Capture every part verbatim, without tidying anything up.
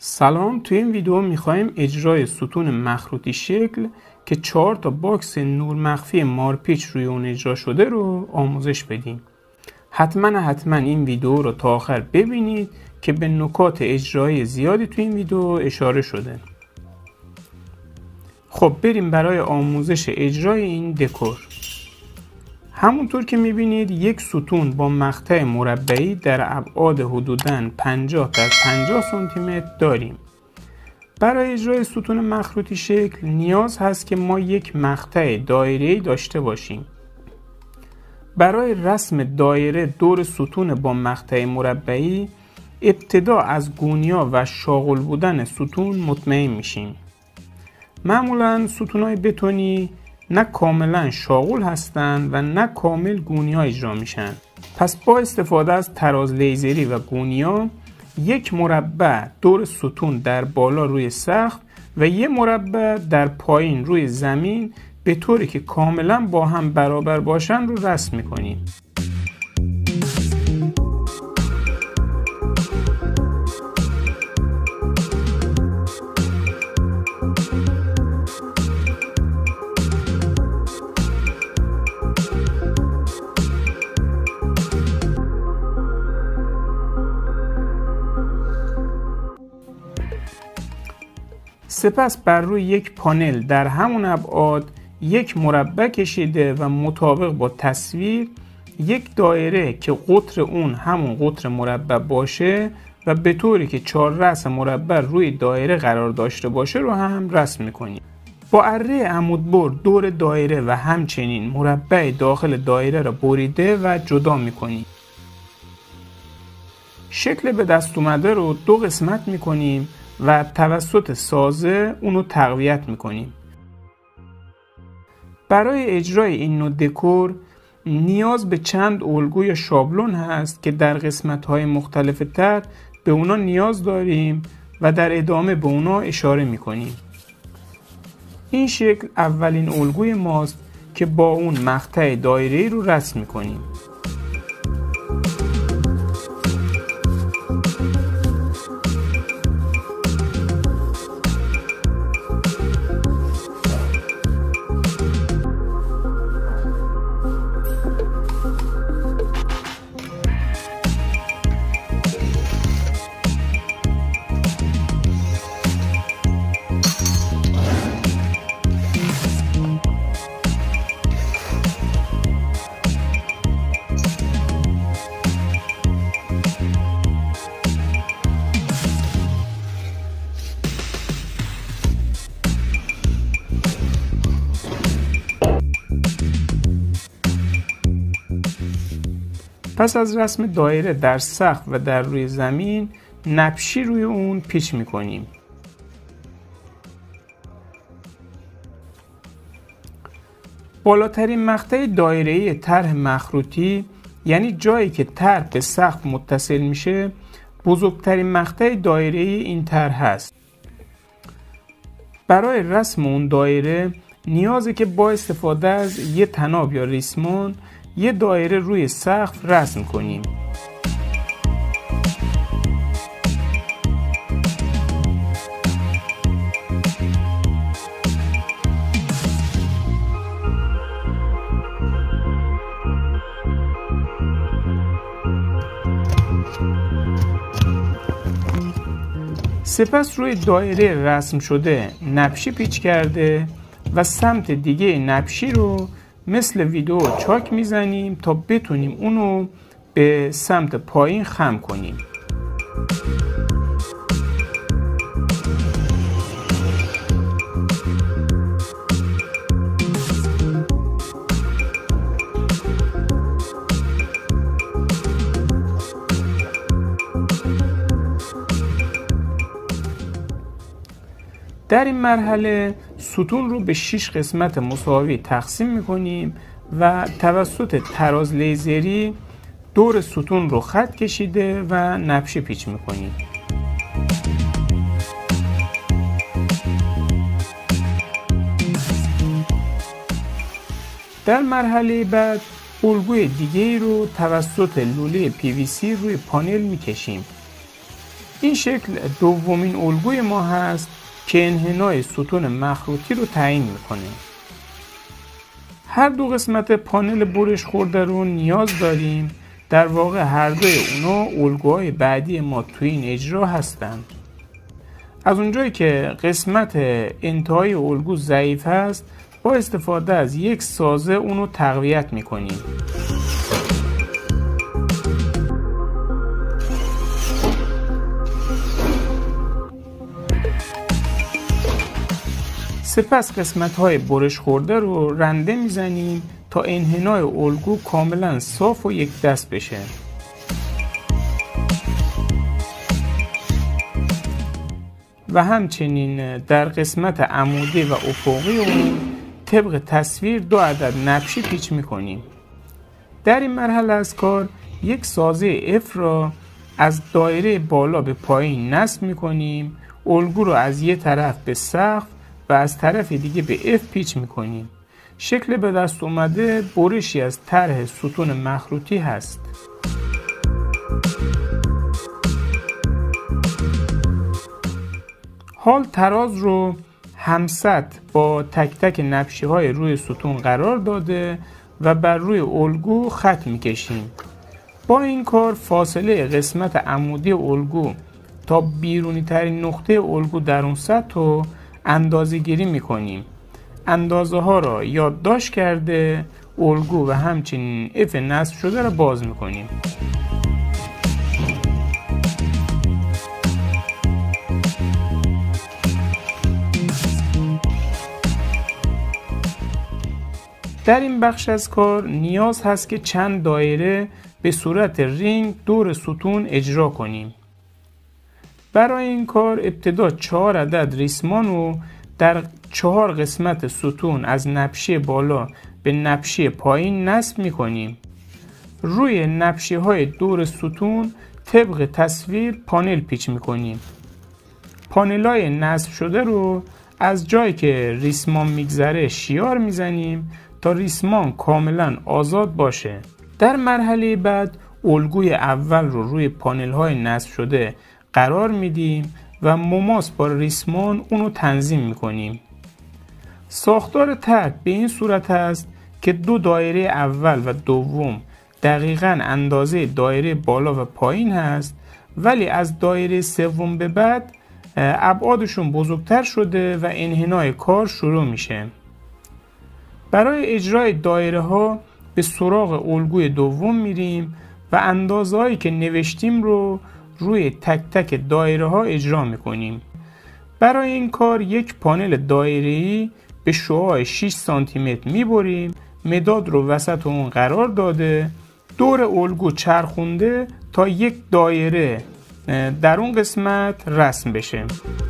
سلام، توی این ویدیو میخوایم اجرای ستون مخروطی شکل که چهار تا باکس نور مخفی مارپیچ روی اون اجرا شده رو آموزش بدیم. حتما حتما این ویدیو رو تا آخر ببینید که به نکات اجرایی زیادی توی این ویدیو اشاره شده. خب بریم برای آموزش اجرای این دکور. همونطور که میبینید یک ستون با مقطع مربعی در ابعاد حدوداً پنجاه در پنجاه سانتی متر داریم. برای اجرای ستون مخروطی شکل نیاز هست که ما یک مقطع دایره‌ای داشته باشیم. برای رسم دایره دور ستون با مقطع مربعی ابتدا از گونیا و شاغل بودن ستون مطمئن میشیم. معمولاً ستون‌های بتونی نه کاملا شاغول هستند و نه کامل گونیا اجرا میشن. پس با استفاده از تراز لیزری و گونیا یک مربع دور ستون در بالا روی سقف و یک مربع در پایین روی زمین به طوری که کاملا با هم برابر باشن رو رسم میکنیم. سپس بر روی یک پانل در همون ابعاد یک مربع کشیده و مطابق با تصویر یک دایره که قطر اون همون قطر مربع باشه و به طوری که چهار رأس مربع روی دایره قرار داشته باشه رو هم رسم میکنیم. با اره عمودبر دور دایره و همچنین مربع داخل دایره را بریده و جدا میکنیم. شکل به دست اومده رو دو قسمت میکنیم و توسط سازه اونو تقویت میکنیم. برای اجرای این نوع دکور نیاز به چند الگو یا شابلون هست که در قسمت‌های مختلف تر به اونا نیاز داریم و در ادامه به اونا اشاره میکنیم. این شکل اولین الگوی ماست که با اون مقطع دایره‌ای رو رسم میکنیم. پس از رسم دایره در سقف و در روی زمین نبشی روی اون پیچ میکنیم. بالاترین مقطع دایره‌ای طرح مخروطی یعنی جایی که طرح به سقف متصل میشه بزرگترین مقطع دایره‌ای این طرح هست. برای رسم اون دایره نیازه که با استفاده از یه طناب یا ریسمان یه دایره روی سقف رسم کنیم. سپس روی دایره رسم شده نبشی پیچ کرده و سمت دیگه نبشی رو مثل ویدیو چاک میزنیم تا بتونیم اونو به سمت پایین خم کنیم. در این مرحله ستون رو به شش قسمت مساوی تقسیم میکنیم و توسط تراز لیزری دور ستون رو خط کشیده و نبشه پیچ میکنیم. در مرحله بعد الگوی دیگه رو توسط لوله پی وی سی روی پانل میکشیم. این شکل دومین الگوی ما هست که انحنای ستون مخروطی رو تعیین میکنه. هر دو قسمت پانل برش خورده رو نیاز داریم. در واقع هر دوی اونا الگوهای بعدی ما توی این اجرا هستند. از اونجایی که قسمت انتهای الگو ضعیف هست، با استفاده از یک سازه اونو تقویت میکنیم. سپس قسمت‌های برش خورده رو رنده میزنیم تا انحنای الگو کاملا صاف و یک دست بشه. و همچنین در قسمت عمودی و افقی اون طبق تصویر دو عدد نبشی پیچ میکنیم. در این مرحله از کار یک سازه اف را از دایره بالا به پایین نصب میکنیم. الگو رو از یک طرف به سقف و از طرف دیگه به اف پیچ میکنیم. شکل به دست اومده برشی از طرح ستون مخروطی هست. حال تراز رو همسط با تک تک نبشی های روی ستون قرار داده و بر روی الگو خط میکشیم. با این کار فاصله قسمت عمودی الگو تا بیرونی ترین نقطه الگو در اون سطح رو اندازه گیری میکنیم. اندازه ها را یادداشت کرده الگو و همچنین اف نصب شده را باز میکنیم. در این بخش از کار نیاز هست که چند دایره به صورت رینگ دور ستون اجرا کنیم. برای این کار ابتدا چهار عدد ریسمان رو در چهار قسمت ستون از نبشی بالا به نبشی پایین نصب می کنیم. روی نبشی های دور ستون طبق تصویر پانل پیچ می کنیم. پانل های نصب شده رو از جایی که ریسمان میگذره شیار میزنیم تا ریسمان کاملا آزاد باشه. در مرحله بعد الگوی اول رو روی پانل های نصب شده قرار میدیم و مماس با ریسمان اونو تنظیم میکنیم. ساختار طرح به این صورت است که دو دایره اول و دوم دقیقاً اندازه دایره بالا و پایین هست، ولی از دایره سوم به بعد ابعادشون بزرگتر شده و انحنای کار شروع میشه. برای اجرای دایره ها به سراغ الگوی دوم میریم و اندازه هایی که نوشتیم رو روی تک تک دایره ها اجرا میکنیم. برای این کار یک پانل دایره‌ای به شعاع شش سانتی متر میبریم. مداد رو وسط اون قرار داده دور الگو چرخونده تا یک دایره در اون قسمت رسم بشه.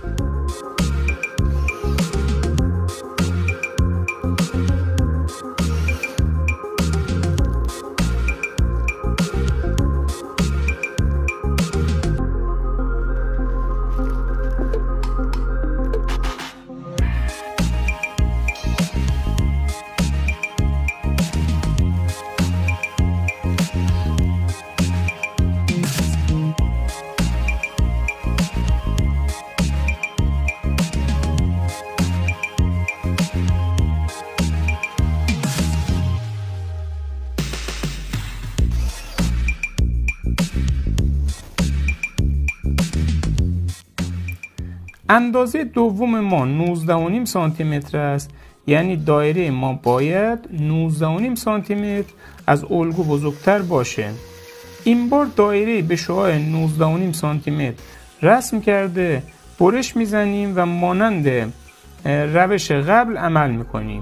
اندازه دوم ما نوزده و نیم سانتی متر است، یعنی دایره ما باید نوزده و نیم سانتی متر از الگو بزرگتر باشه. این بار دایره به شعاع نوزده و نیم سانتی متر رسم کرده برش میزنیم و مانند روش قبل عمل میکنیم.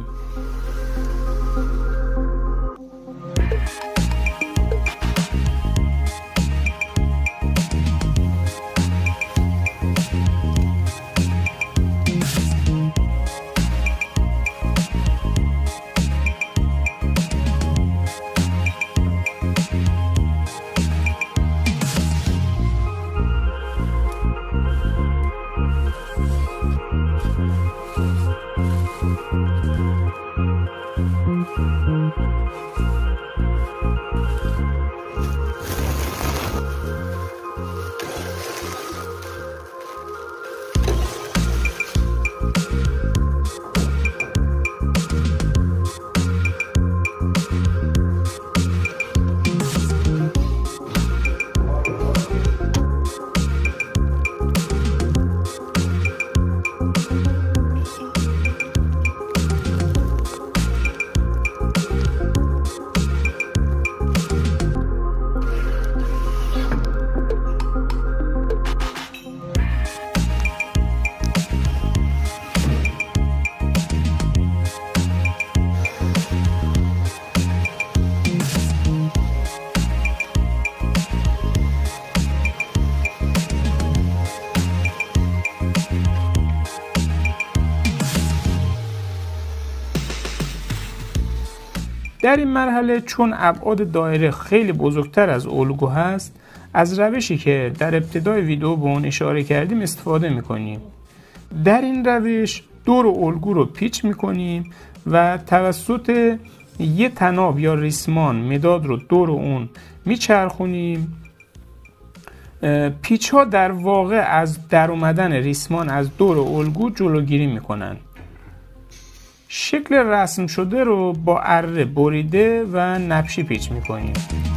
در این مرحله چون ابعاد دایره خیلی بزرگتر از الگو هست، از روشی که در ابتدای ویدیو به اون اشاره کردیم استفاده میکنیم. در این روش دور الگو رو پیچ میکنیم و توسط یه طناب یا ریسمان مداد رو دور اون میچرخونیم. پیچ ها در واقع از در اومدن ریسمان از دور الگو جلوگیری میکنن. شکل رسم شده رو با اره بریده و نبشی پیچ میکنیم.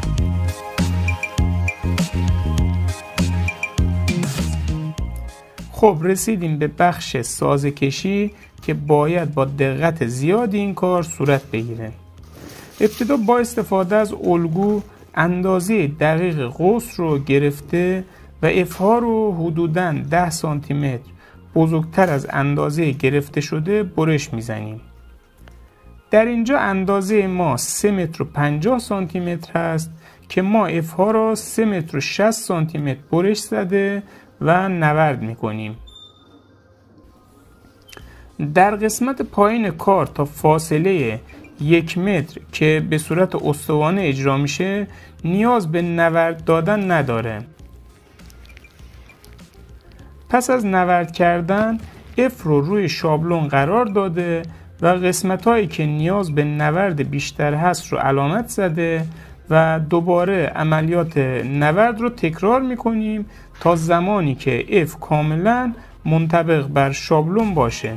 خب رسیدیم به بخش سازه کشی که باید با دقت زیادی این کار صورت بگیره. ابتدا با استفاده از الگو اندازه دقیق قوس رو گرفته و افها رو حدوداً ده سانتی متر بزرگتر از اندازه گرفته شده برش میزنیم. در اینجا اندازه ما سه متر و پنجاه سانتی متر هست که ما افها را سه متر و شصت سانتی متر برش زده و نورد میکنیم. در قسمت پایین کار تا فاصله یک متر که به صورت استوانه اجرا میشه نیاز به نورد دادن نداره. پس از نورد کردن اف رو روی شابلون قرار داده و قسمت هایی که نیاز به نورد بیشتر هست رو علامت زده و دوباره عملیات نورد رو تکرار میکنیم تا زمانی که اف کاملا منطبق بر شابلون باشه.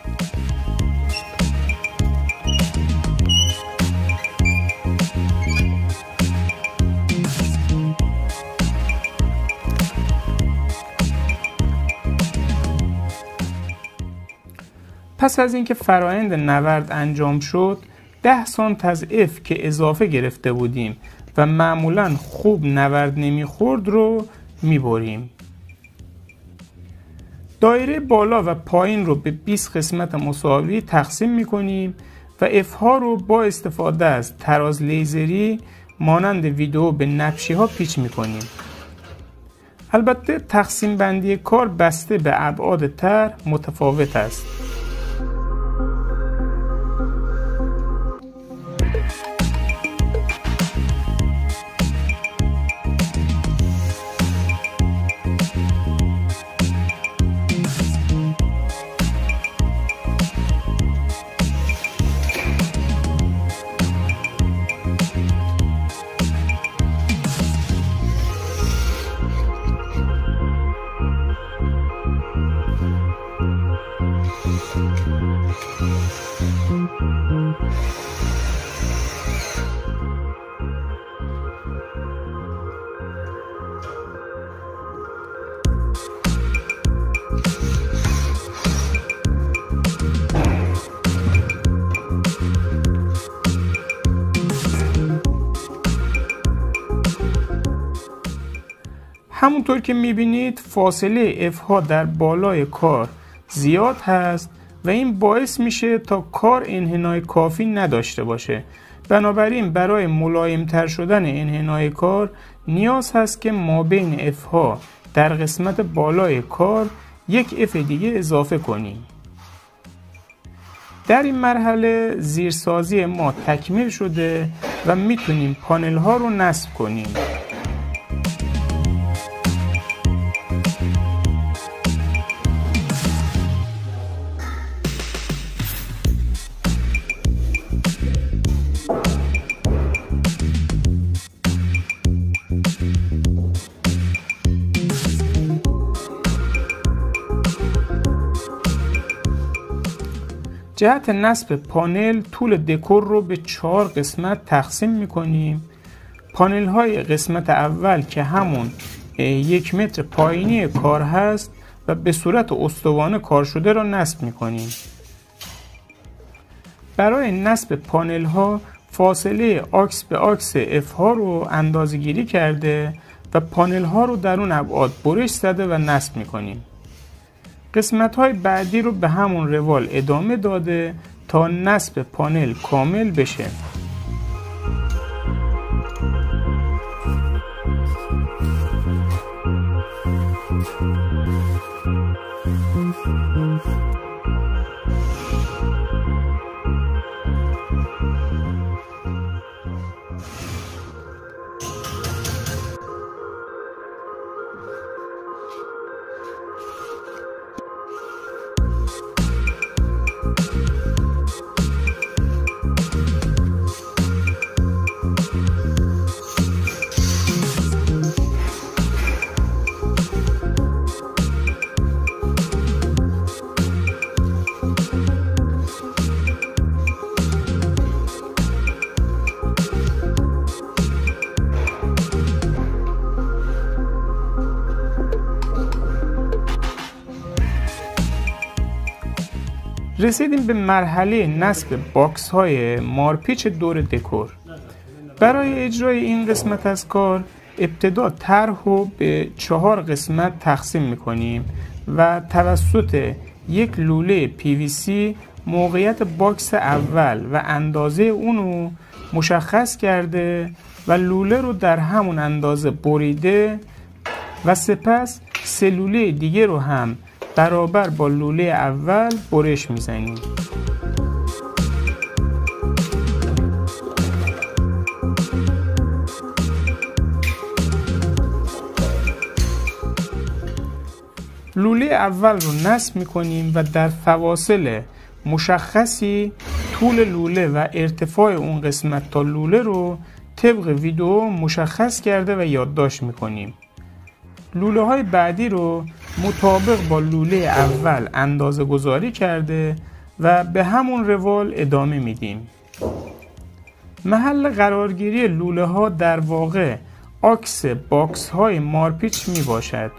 پس از اینکه فرایند نورد انجام شد، ده سانت از اف که اضافه گرفته بودیم و معمولاً خوب نورد نمیخورد رو میبریم. دایره بالا و پایین رو به بیست قسمت مساوی تقسیم میکنیم و اف ها رو با استفاده از تراز لیزری مانند ویدیو به نبشی ها پیچ میکنیم. البته تقسیم بندی کار بسته به ابعاد طرح متفاوت است. همونطور که میبینید فاصله اف ها در بالای کار زیاد هست و این باعث میشه تا کار انحنای کافی نداشته باشه. بنابراین برای ملایمتر شدن انحنای کار نیاز هست که مابین اف ها در قسمت بالای کار یک اف دیگه اضافه کنیم. در این مرحله زیرسازی ما تکمیل شده و میتونیم پانل ها رو نصب کنیم. جهت نصب پانل طول دکور رو به چهار قسمت تقسیم میکنیم. پانل های قسمت اول که همون یک متر پایینی کار هست و به صورت استوانه کار شده را نصب میکنیم. برای نصب پانل ها فاصله آکس به آکس اف ها رو اندازه گیری کرده و پانل ها رو در اون ابعاد برش زده و نصب میکنیم. قسمت های بعدی رو به همون روال ادامه داده تا نصب پانل کامل بشه. رسیدیم به مرحله نصب باکس های مارپیچ دور دکور. برای اجرای این قسمت از کار ابتدا طرح رو به چهار قسمت تقسیم میکنیم و توسط یک لوله پی وی سی موقعیت باکس اول و اندازه اونو مشخص کرده و لوله رو در همون اندازه بریده و سپس سه لوله دیگه رو هم برابر با لوله اول برش میزنیم. لوله اول رو نصب میکنیم و در فواصل مشخصی طول لوله و ارتفاع اون قسمت تا لوله رو طبق ویدیو مشخص کرده و یادداشت میکنیم. لوله های بعدی رو مطابق با لوله اول اندازه گذاری کرده و به همون روال ادامه میدیم. محل قرارگیری لوله ها در واقع آکس باکس های مارپیچ می باشد.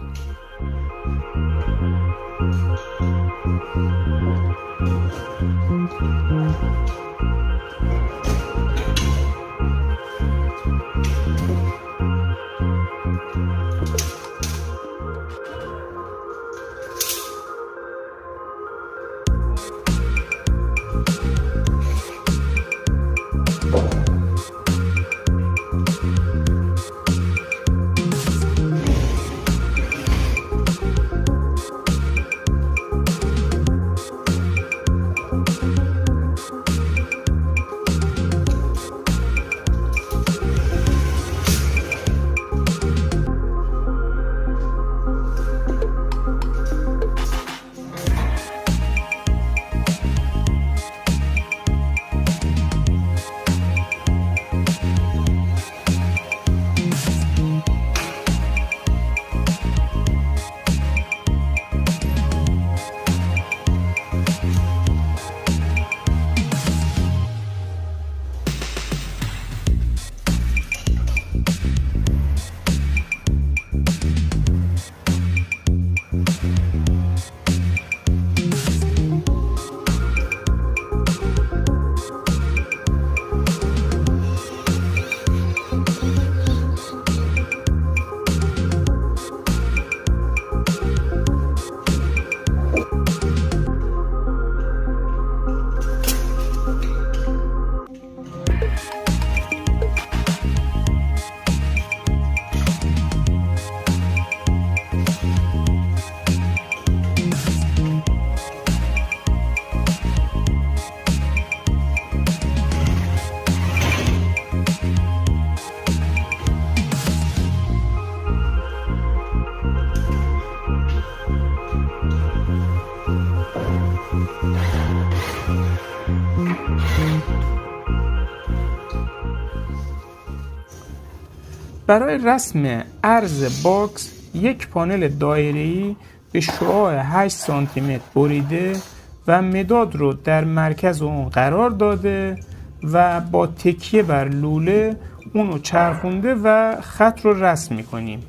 برای رسم عرض باکس یک پانل دایره‌ای به شعاع هشت سانتی متر بریده و مداد رو در مرکز اون قرار داده و با تکیه بر لوله اونو چرخونده و خط رو رسم می‌کنیم.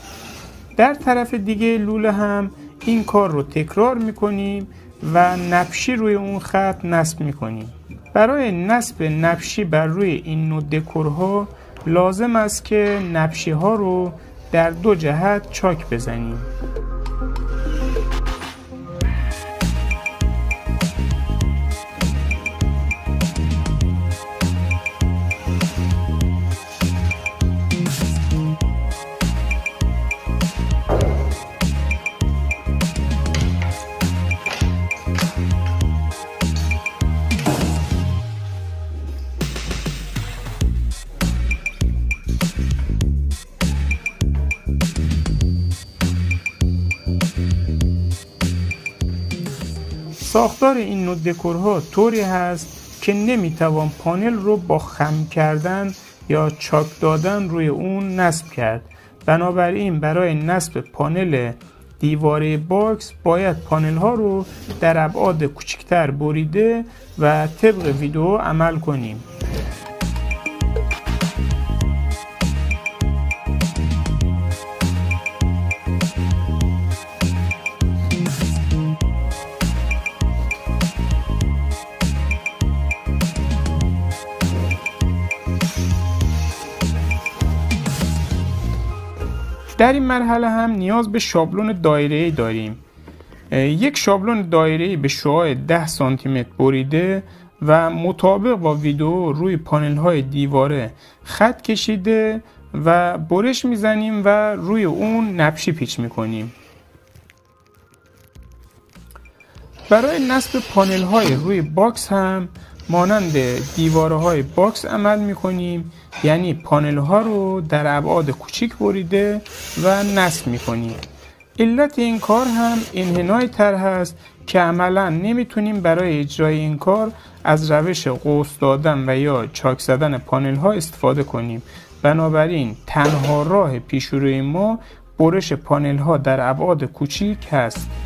در طرف دیگه لوله هم این کار رو تکرار می‌کنیم و نبشی روی اون خط نصب می‌کنیم. برای نصب نبشی بر روی این نوع دکورها لازم است که نبشی ها رو در دو جهت چاک بزنیم. ساختار این نوع دکورها طوری هست که نمیتوان پانل رو با خم کردن یا چاک دادن روی اون نصب کرد. بنابراین برای نصب پانل دیواره باکس باید پانل ها رو در ابعاد کوچکتر بریده و طبق ویدیو عمل کنیم. در این مرحله هم نیاز به شابلون دایره‌ای داریم. یک شابلون دایره‌ای به شعاع ده سانتی متر بریده و مطابق با ویدئو روی پانل های دیواره خط کشیده و برش میزنیم و روی اون نبشی پیچ میکنیم. برای نصب پانل های روی باکس هم مانند دیواره های باکس عمل میکنیم، یعنی پانل ها رو در ابعاد کوچیک بریده و نصب میکنیم. علت این کار هم انحنای طرح هست که عملا نمیتونیم برای اجرای این کار از روش قوس دادن و یا چاک زدن پانل ها استفاده کنیم. بنابراین تنها راه پیش روی ما برش پانل ها در ابعاد کوچیک هست.